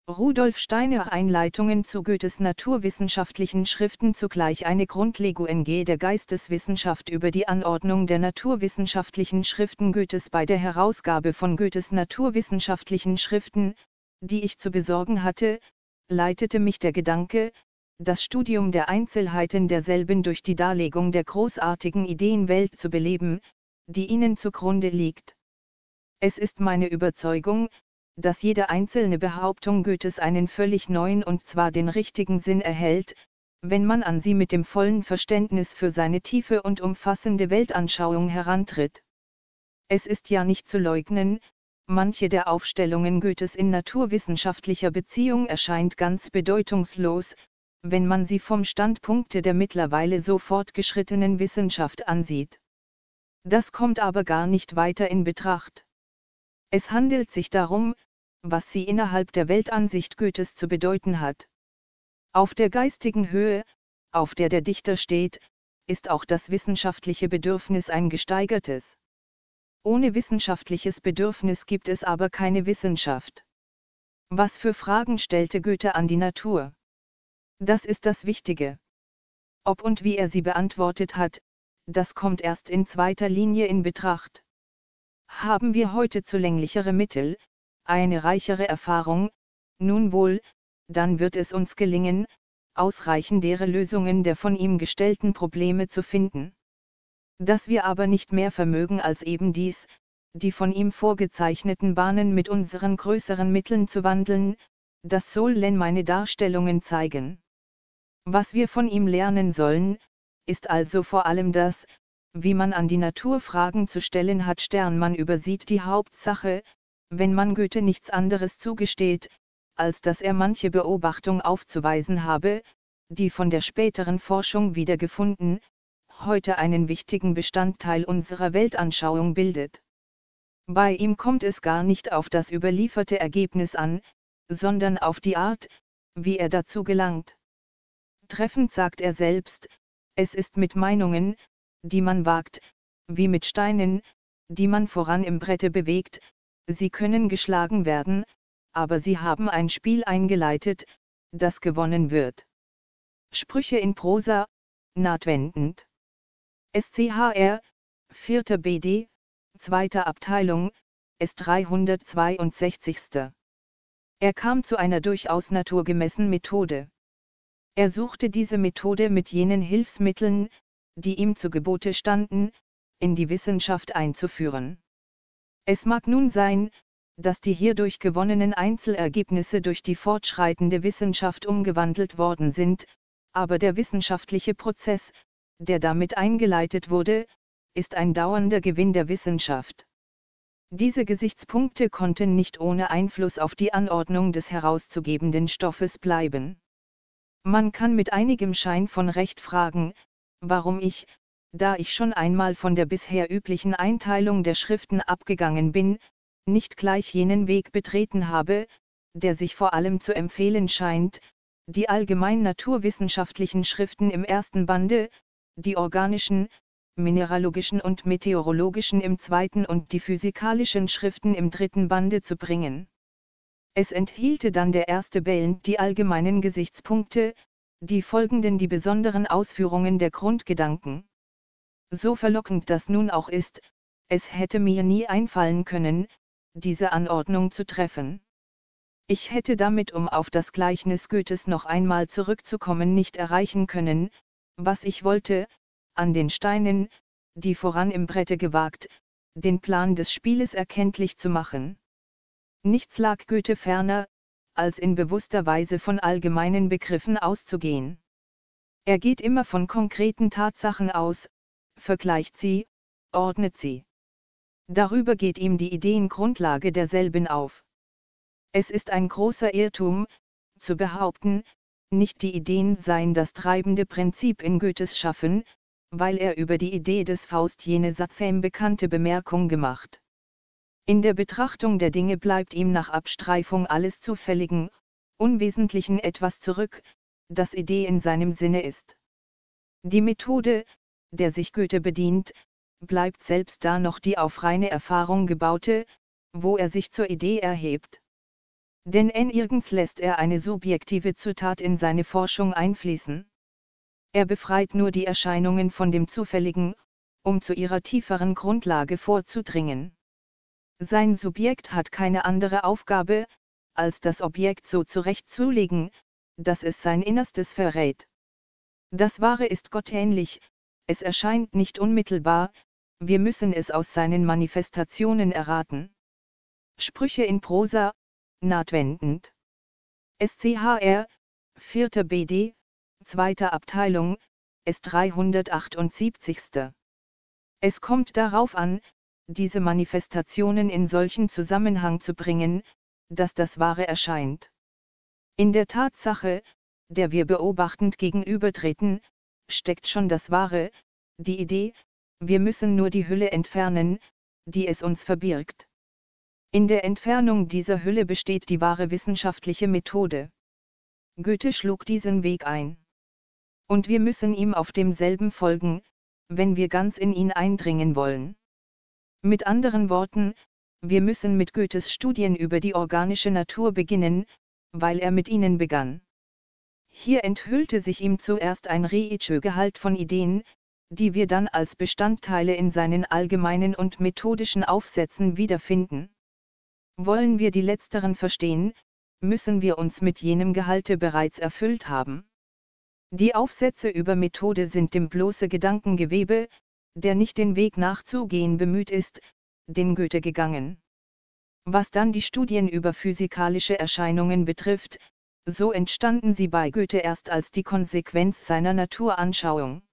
Rudolf Steiner Einleitungen zu Goethes naturwissenschaftlichen Schriften, zugleich eine Grundlegung der Geisteswissenschaft über die Anordnung der naturwissenschaftlichen Schriften Goethes. Bei der Herausgabe von Goethes naturwissenschaftlichen Schriften, die ich zu besorgen hatte, leitete mich der Gedanke, das Studium der Einzelheiten derselben durch die Darlegung der großartigen Ideenwelt zu beleben, die ihnen zugrunde liegt. Es ist meine Überzeugung, dass jede einzelne Behauptung Goethes einen völlig neuen und zwar den richtigen Sinn erhält, wenn man an sie mit dem vollen Verständnis für seine tiefe und umfassende Weltanschauung herantritt. Es ist ja nicht zu leugnen, manche der Aufstellungen Goethes in naturwissenschaftlicher Beziehung erscheint ganz bedeutungslos, wenn man sie vom Standpunkte der mittlerweile so fortgeschrittenen Wissenschaft ansieht. Das kommt aber gar nicht weiter in Betracht. Es handelt sich darum, was sie innerhalb der Weltansicht Goethes zu bedeuten hat. Auf der geistigen Höhe, auf der der Dichter steht, ist auch das wissenschaftliche Bedürfnis ein gesteigertes. Ohne wissenschaftliches Bedürfnis gibt es aber keine Wissenschaft. Was für Fragen stellte Goethe an die Natur? Das ist das Wichtige. Ob und wie er sie beantwortet hat, das kommt erst in zweiter Linie in Betracht. Haben wir heute zulänglichere Mittel, eine reichere Erfahrung, nun wohl, dann wird es uns gelingen, ausreichendere Lösungen der von ihm gestellten Probleme zu finden. Dass wir aber nicht mehr vermögen als eben dies, die von ihm vorgezeichneten Bahnen mit unseren größeren Mitteln zu wandeln, das sollen meine Darstellungen zeigen. Was wir von ihm lernen sollen, ist also vor allem das, wie man an die Natur Fragen zu stellen hat. Man übersieht die Hauptsache, wenn man Goethe nichts anderes zugesteht, als dass er manche Beobachtung aufzuweisen habe, die von der späteren Forschung wiedergefunden, heute einen wichtigen Bestandteil unserer Weltanschauung bildet. Bei ihm kommt es gar nicht auf das überlieferte Ergebnis an, sondern auf die Art, wie er dazu gelangt. Treffend sagt er selbst, es ist mit Meinungen, die man wagt, wie mit Steinen, die man voran im Brette bewegt, sie können geschlagen werden, aber sie haben ein Spiel eingeleitet, das gewonnen wird. Sprüche in Prosa, nahtwendend. SCHR, 4. BD, 2. Abteilung, S 362. Er kam zu einer durchaus naturgemäßen Methode. Er suchte diese Methode mit jenen Hilfsmitteln, die ihm zu Gebote standen, in die Wissenschaft einzuführen. Es mag nun sein, dass die hierdurch gewonnenen Einzelergebnisse durch die fortschreitende Wissenschaft umgewandelt worden sind, aber der wissenschaftliche Prozess, der damit eingeleitet wurde, ist ein dauernder Gewinn der Wissenschaft. Diese Gesichtspunkte konnten nicht ohne Einfluss auf die Anordnung des herauszugebenden Stoffes bleiben. Man kann mit einigem Schein von Recht fragen, warum ich, da ich schon einmal von der bisher üblichen Einteilung der Schriften abgegangen bin, nicht gleich jenen Weg betreten habe, der sich vor allem zu empfehlen scheint, die allgemein naturwissenschaftlichen Schriften im ersten Bande, die organischen, mineralogischen und meteorologischen im zweiten und die physikalischen Schriften im dritten Bande zu bringen. Es enthielte dann der erste Band die allgemeinen Gesichtspunkte, die folgenden die besonderen Ausführungen der Grundgedanken. So verlockend das nun auch ist, es hätte mir nie einfallen können, diese Anordnung zu treffen. Ich hätte damit, um auf das Gleichnis Goethes noch einmal zurückzukommen, nicht erreichen können, was ich wollte, an den Steinen, die voran im Brette gewagt, den Plan des Spieles erkenntlich zu machen. Nichts lag Goethe ferner, als in bewusster Weise von allgemeinen Begriffen auszugehen. Er geht immer von konkreten Tatsachen aus, vergleicht sie, ordnet sie. Darüber geht ihm die Ideengrundlage derselben auf. Es ist ein großer Irrtum, zu behaupten, nicht die Ideen seien das treibende Prinzip in Goethes Schaffen, weil er über die Idee des Faust jene sattsam bekannte Bemerkung gemacht. In der Betrachtung der Dinge bleibt ihm nach Abstreifung alles Zufälligen, Unwesentlichen etwas zurück, das Idee in seinem Sinne ist. Die Methode, der sich Goethe bedient, bleibt selbst da noch die auf reine Erfahrung gebaute, wo er sich zur Idee erhebt. Denn nirgends lässt er eine subjektive Zutat in seine Forschung einfließen. Er befreit nur die Erscheinungen von dem Zufälligen, um zu ihrer tieferen Grundlage vorzudringen. Sein Subjekt hat keine andere Aufgabe, als das Objekt so zurechtzulegen, dass es sein Innerstes verrät. Das Wahre ist gottähnlich, es erscheint nicht unmittelbar, wir müssen es aus seinen Manifestationen erraten. Sprüche in Prosa, nahtwendend. SCHR, 4. BD, 2. Abteilung, S 378. Es kommt darauf an, diese Manifestationen in solchen Zusammenhang zu bringen, dass das Wahre erscheint. In der Tatsache, der wir beobachtend gegenübertreten, steckt schon das Wahre, die Idee, wir müssen nur die Hülle entfernen, die es uns verbirgt. In der Entfernung dieser Hülle besteht die wahre wissenschaftliche Methode. Goethe schlug diesen Weg ein. Und wir müssen ihm auf demselben folgen, wenn wir ganz in ihn eindringen wollen. Mit anderen Worten, wir müssen mit Goethes Studien über die organische Natur beginnen, weil er mit ihnen begann. Hier enthüllte sich ihm zuerst ein Gehalt von Ideen, die wir dann als Bestandteile in seinen allgemeinen und methodischen Aufsätzen wiederfinden. Wollen wir die letzteren verstehen, müssen wir uns mit jenem Gehalte bereits erfüllt haben. Die Aufsätze über Methode sind dem bloße Gedankengewebe, der nicht den Weg nachzugehen bemüht ist, den Goethe gegangen. Was dann die Studien über physikalische Erscheinungen betrifft, so entstanden sie bei Goethe erst als die Konsequenz seiner Naturanschauung.